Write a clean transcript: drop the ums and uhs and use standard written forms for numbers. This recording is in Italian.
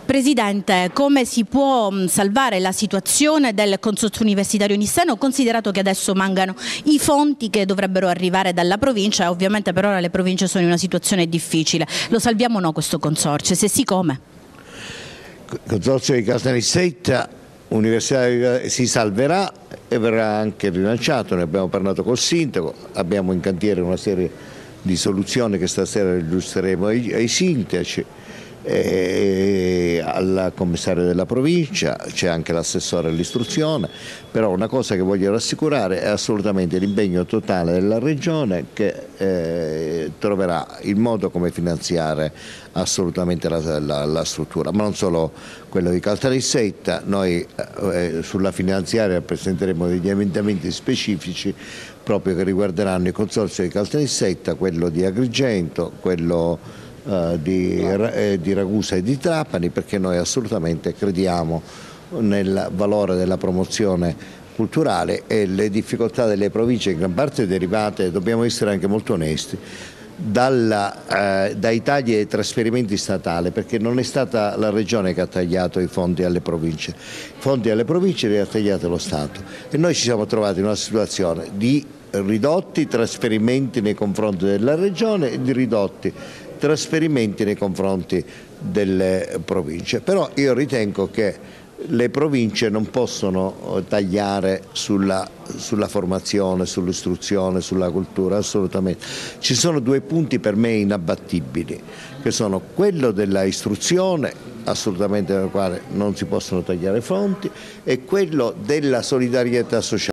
Presidente, come si può salvare la situazione del Consorzio Universitario Nisseno, considerato che adesso mancano i fondi che dovrebbero arrivare dalla provincia e ovviamente per ora le province sono in una situazione difficile? Lo salviamo o no questo consorzio? Se sì, come? Il Consorzio di Caltanissetta Universitario si salverà e verrà anche rilanciato. Ne abbiamo parlato col sindaco, abbiamo in cantiere una serie di soluzioni che stasera illustreremo ai sindaci, al commissario della provincia, c'è anche l'assessore all'istruzione, però una cosa che voglio rassicurare è assolutamente l'impegno totale della regione che troverà il modo come finanziare assolutamente la struttura, ma non solo quello di Caltanissetta. Noi sulla finanziaria presenteremo degli emendamenti specifici proprio che riguarderanno il consorzio di Caltanissetta, quello di Agrigento, quello di Ragusa e di Trapani, perché noi assolutamente crediamo nel valore della promozione culturale e le difficoltà delle province in gran parte derivate, dobbiamo essere anche molto onesti, dai tagli ai trasferimenti statali, perché non è stata la regione che ha tagliato i fondi alle province, i fondi alle province li ha tagliati lo Stato e noi ci siamo trovati in una situazione di ridotti trasferimenti nei confronti della regione e di ridotti trasferimenti nei confronti delle province. Però io ritengo che le province non possono tagliare sulla formazione, sull'istruzione, sulla cultura, assolutamente. Ci sono due punti per me inabbattibili, che sono quello della istruzione, assolutamente nel quale non si possono tagliare fonti, e quello della solidarietà sociale.